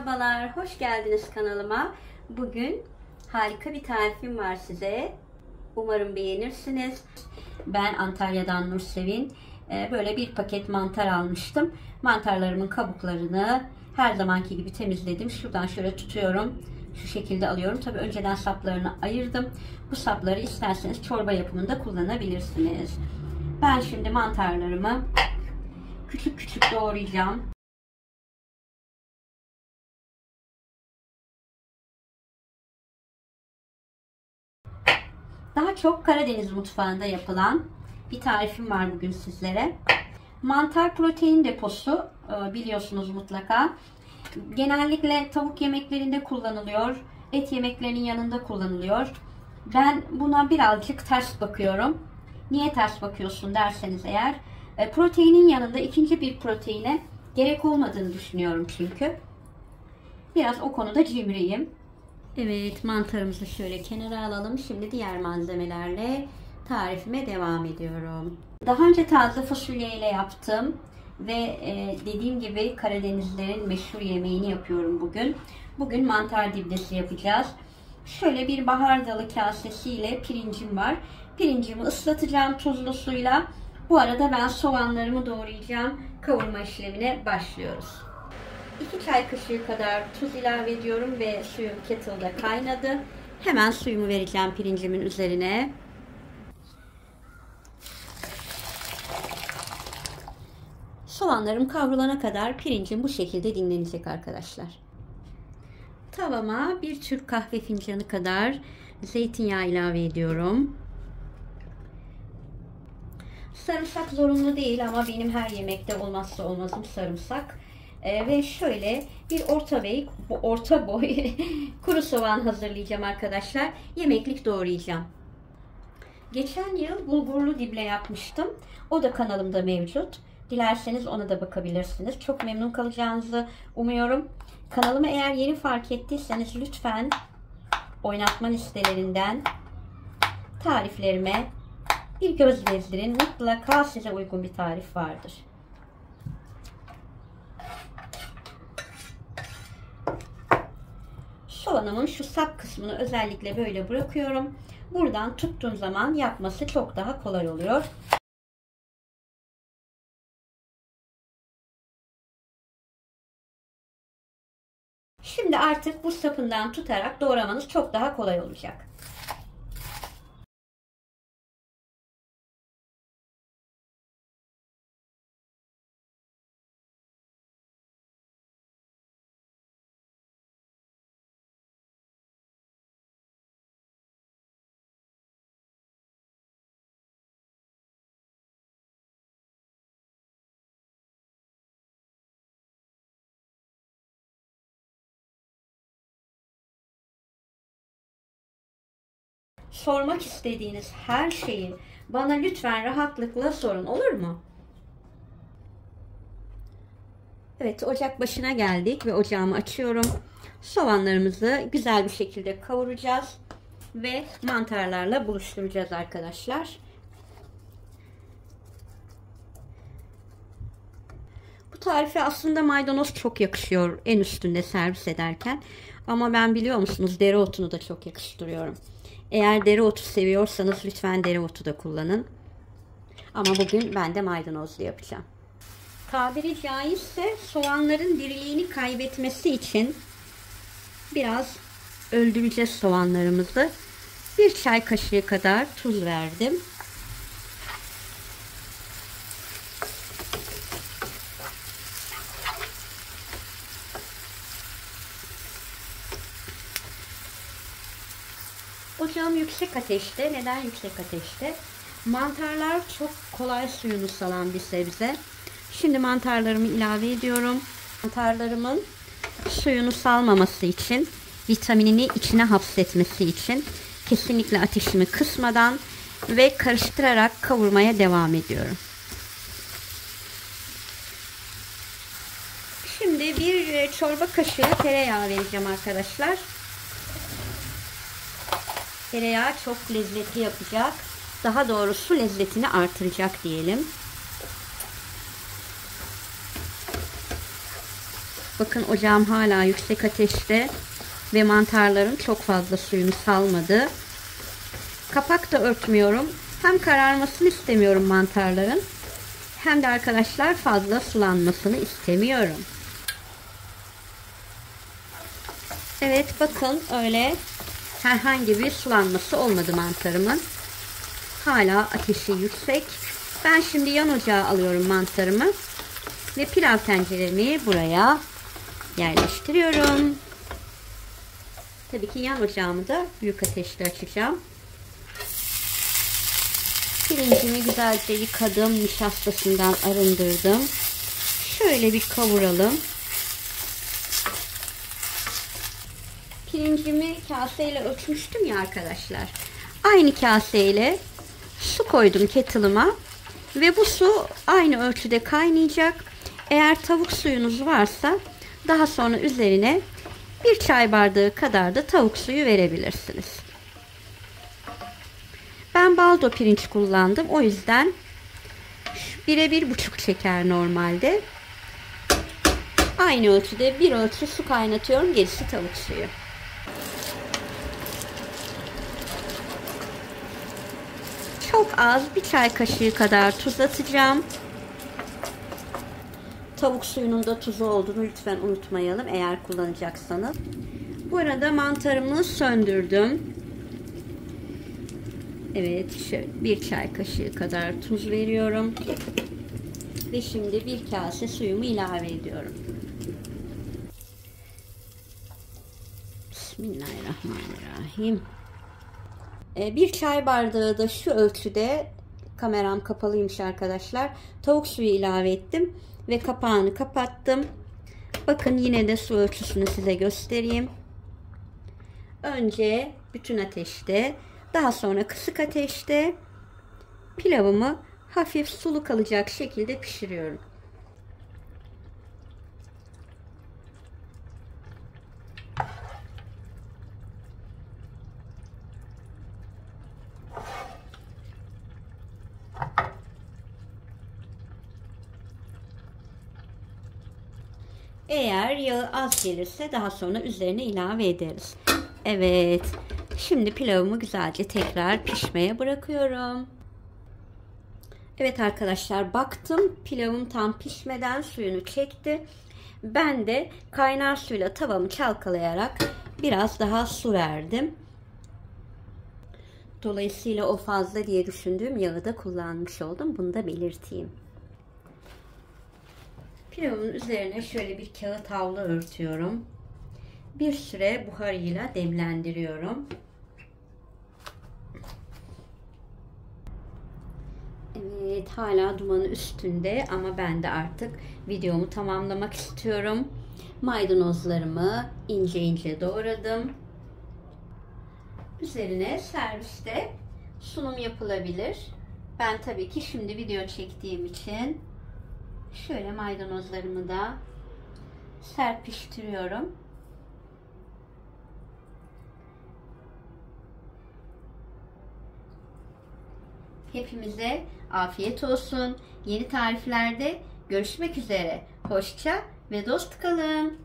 Merhabalar, hoş geldiniz kanalıma. Bugün harika bir tarifim var size. Umarım beğenirsiniz. Ben Antalya'dan Nursevin. Böyle bir paket mantar almıştım. Mantarlarımın kabuklarını her zamanki gibi temizledim. Şuradan şöyle tutuyorum. Şu şekilde alıyorum. Tabii önceden saplarını ayırdım. Bu sapları isterseniz çorba yapımında kullanabilirsiniz. Ben şimdi mantarlarımı küçük küçük doğrayacağım. Daha çok Karadeniz mutfağında yapılan bir tarifim var bugün sizlere. Mantar protein deposu, biliyorsunuz mutlaka. Genellikle tavuk yemeklerinde kullanılıyor. Et yemeklerinin yanında kullanılıyor. Ben buna birazcık ters bakıyorum. Niye ters bakıyorsun derseniz eğer, proteinin yanında ikinci bir proteine gerek olmadığını düşünüyorum çünkü. Biraz o konuda cimriyim. Evet, mantarımızı şöyle kenara alalım. Şimdi diğer malzemelerle tarifime devam ediyorum. Daha önce taze fasulye ile yaptım ve dediğim gibi Karadenizlerin meşhur yemeğini yapıyorum bugün. Bugün mantar dibdesi yapacağız. Şöyle bir bahardalı kasesiyle pirincim var. Pirincimi ıslatacağım tuzlu suyla. Bu arada ben soğanlarımı doğrayacağım. Kavurma işlemine başlıyoruz. 2 çay kaşığı kadar tuz ilave ediyorum ve suyum kettle'da kaynadı. Hemen suyumu vereceğim pirincimin üzerine. Soğanlarım kavrulana kadar pirincim bu şekilde dinlenecek arkadaşlar. Tavama 1 Türk kahve fincanı kadar zeytinyağı ilave ediyorum. Sarımsak zorunlu değil ama benim her yemekte olmazsa olmazım sarımsak. Ve şöyle bir orta boy kuru soğan hazırlayacağım arkadaşlar. Yemeklik doğrayacağım. Geçen yıl bulgurlu dible yapmıştım. O da kanalımda mevcut. Dilerseniz ona da bakabilirsiniz. Çok memnun kalacağınızı umuyorum. Kanalımı eğer yeni fark ettiyseniz lütfen oynatma listelerinden tariflerime bir göz gezdirin. Mutlaka size uygun bir tarif vardır. Soğanımın şu sap kısmını özellikle böyle bırakıyorum. Buradan tuttuğum zaman yapması çok daha kolay oluyor. Şimdi artık bu sapından tutarak doğramanız çok daha kolay olacak. Sormak istediğiniz her şeyi bana lütfen rahatlıkla sorun, olur mu? Evet, ocak başına geldik ve ocağımı açıyorum. Soğanlarımızı güzel bir şekilde kavuracağız ve mantarlarla buluşturacağız arkadaşlar. Bu tarife aslında maydanoz çok yakışıyor en üstünde servis ederken. Ama ben biliyor musunuz dereotunu da çok yakıştırıyorum. Eğer dereotu seviyorsanız lütfen dereotu da kullanın. Ama bugün ben de maydanozlu yapacağım. Tabiri caizse soğanların diriliğini kaybetmesi için biraz öldüreceğiz soğanlarımızı. 1 çay kaşığı kadar tuz verdim. Ocağım yüksek ateşte. Neden yüksek ateşte? Mantarlar çok kolay suyunu salan bir sebze. Şimdi mantarlarımı ilave ediyorum. Mantarlarımın suyunu salmaması için, vitaminini içine hapsetmesi için kesinlikle ateşimi kısmadan ve karıştırarak kavurmaya devam ediyorum. Şimdi 1 çorba kaşığı tereyağı vereceğim arkadaşlar. Tereyağı çok lezzetli yapacak. Daha doğrusu lezzetini artıracak diyelim. Bakın ocağım hala yüksek ateşte ve mantarların çok fazla suyunu salmadı. Kapak da örtmüyorum. Hem kararmasını istemiyorum mantarların, hem de arkadaşlar fazla sulanmasını istemiyorum. Evet, bakın öyle herhangi bir sulanması olmadı mantarımın. Hala ateşi yüksek. Ben şimdi yan ocağa alıyorum mantarımı ve pilav tenceremi buraya yerleştiriyorum. Tabii ki yan ocağımı da büyük ateşte açacağım. Pirincimi güzelce yıkadım, nişastasından arındırdım. Şöyle bir kavuralım. Pirincimi kaseyle ölçmüştüm ya arkadaşlar. Aynı kaseyle su koydum kettle'ıma ve bu su aynı ölçüde kaynayacak. Eğer tavuk suyunuz varsa daha sonra üzerine bir çay bardağı kadar da tavuk suyu verebilirsiniz. Ben baldo pirinç kullandım. O yüzden 1'e 1,5 çeker normalde. Aynı ölçüde bir ölçü su kaynatıyorum. Gerisi tavuk suyu. Çok az, bir çay kaşığı kadar tuz atacağım. Tavuk suyunun da tuzu olduğunu lütfen unutmayalım eğer kullanacaksanız. Bu arada mantarımı söndürdüm. Evet, şöyle bir çay kaşığı kadar tuz veriyorum. Ve şimdi bir kase suyumu ilave ediyorum. Bismillahirrahmanirrahim. Bir çay bardağı da şu ölçüde, kameram kapalıymış arkadaşlar, tavuk suyu ilave ettim ve kapağını kapattım. Bakın yine de su ölçüsünü size göstereyim. Önce bütün ateşte, daha sonra kısık ateşte pilavımı hafif sulu kalacak şekilde pişiriyorum. Eğer yağı az gelirse daha sonra üzerine ilave ederiz. Evet. Şimdi pilavımı güzelce tekrar pişmeye bırakıyorum. Evet arkadaşlar, baktım pilavım tam pişmeden suyunu çekti. Ben de kaynar suyla tavamı çalkalayarak biraz daha su verdim. Dolayısıyla o fazla diye düşündüğüm yağı da kullanmış oldum. Bunu da belirteyim. Pilavın üzerine şöyle bir kağıt havlu örtüyorum. Bir süre buharıyla demlendiriyorum. Evet, hala dumanı üstünde ama ben de artık videomu tamamlamak istiyorum. Maydanozlarımı ince ince doğradım. Üzerine serviste sunum yapılabilir. Ben tabii ki şimdi video çektiğim için şöyle maydanozlarımı da serpiştiriyorum. Hepimize afiyet olsun. Yeni tariflerde görüşmek üzere. Hoşça ve dost kalın.